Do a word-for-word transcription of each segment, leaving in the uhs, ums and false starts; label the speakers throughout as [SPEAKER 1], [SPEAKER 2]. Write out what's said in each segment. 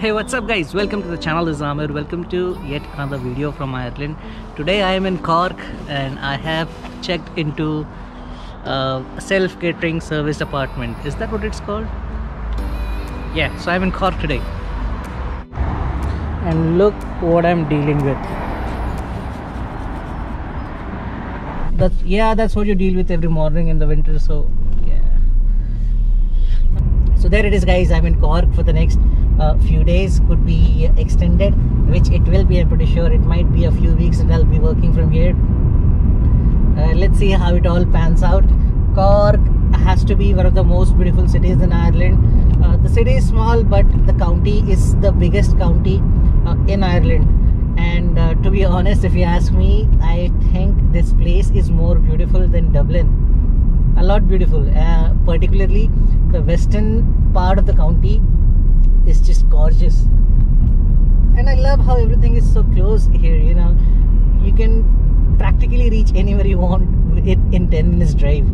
[SPEAKER 1] Hey, what's up guys, welcome to the channel. This is Amir. Welcome to yet another video from Ireland. Today I am in Cork and I have checked into a self-catering service apartment. Is that what it's called? Yeah, so I'm in Cork today. And look what I'm dealing with. That's, yeah, that's what you deal with every morning in the winter, so yeah. So there it is guys, I'm in Cork for the next uh, few days, could be extended, which it will be. I'm pretty sure it might be a few weeks that I'll be working from here. Uh, let's see how it all pans out. Cork has to be one of the most beautiful cities in Ireland. Uh, the city is small, but the county is the biggest county uh, in Ireland. And uh, to be honest, if you ask me, I think this place is more beautiful than Dublin. A lot beautiful, uh, particularly the western part of the county is just gorgeous. And I love how everything is so close here, you know. You can practically reach anywhere you want in, in ten minutes drive.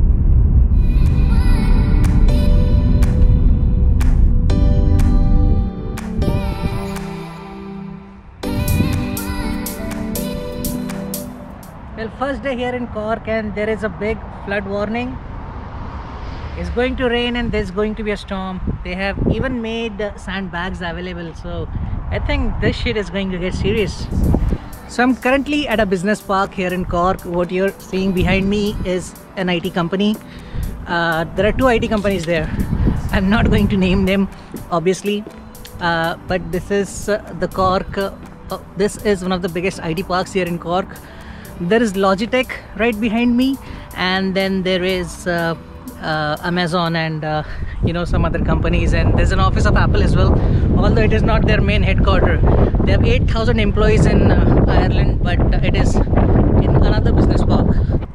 [SPEAKER 1] Well, first day here in Cork and there is a big flood warning. It's going to rain and there's going to be a storm. They have even made sandbags available, so I think this shit is going to get serious. So I'm currently at a business park here in Cork. What you're seeing behind me is an I T company. Uh, there are two I T companies there. I'm not going to name them, obviously, uh, but this is uh, the Cork. Uh, uh, this is one of the biggest I T parks here in Cork. There is Logitech right behind me, and then there is uh, uh, Amazon and uh, you know, some other companies, and there's an office of Apple as well, although it is not their main headquarters. They have eight thousand employees in uh, Ireland, but uh, it is in another business park.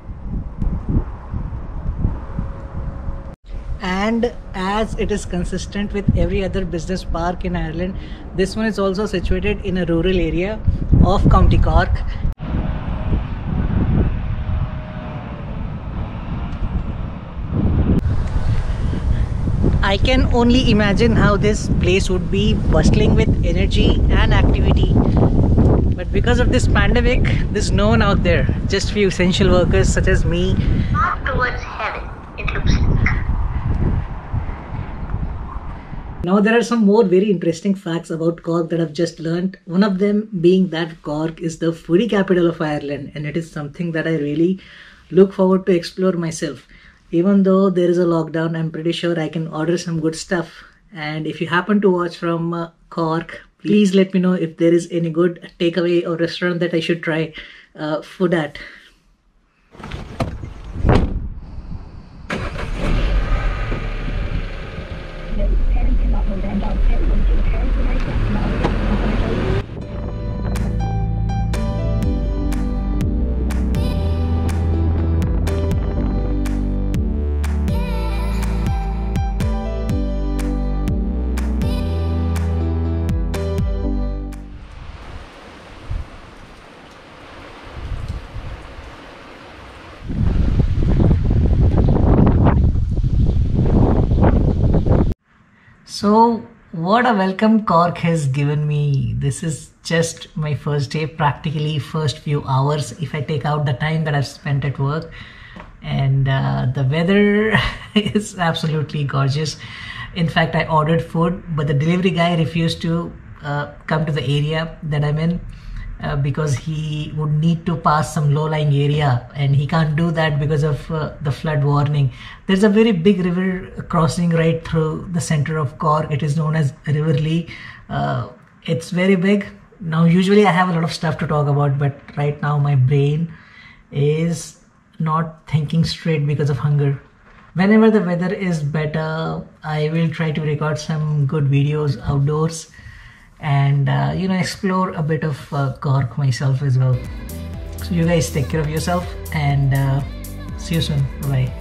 [SPEAKER 1] And as it is consistent with every other business park in Ireland, this one is also situated in a rural area of County Cork. I can only imagine how this place would be bustling with energy and activity. But because of this pandemic, there's no one out there. Just few essential workers such as me.
[SPEAKER 2] Walk towards heaven. It looks like.
[SPEAKER 1] Now there are some more very interesting facts about Cork that I've just learned. One of them being that Cork is the foodie capital of Ireland, and it is something that I really look forward to explore myself. Even though there is a lockdown, I'm pretty sure I can order some good stuff. And if you happen to watch from uh, Cork, please let me know if there is any good takeaway or restaurant that I should try uh, food at. So what a welcome Cork has given me. This is just my first day, practically first few hours if I take out the time that I've spent at work. And uh, the weather is absolutely gorgeous. In fact, I ordered food, but the delivery guy refused to uh, come to the area that I'm in. Uh, because he would need to pass some low-lying area, and he can't do that because of uh, the flood warning. There's a very big river crossing right through the center of Cork. It is known as River Lee. Uh, it's very big. Now usually I have a lot of stuff to talk about, but right now my brain is not thinking straight because of hunger. Whenever the weather is better, I will try to record some good videos outdoors and uh, you know, explore a bit of uh, Cork myself as well. So you guys take care of yourself, and uh, see you soon. Bye.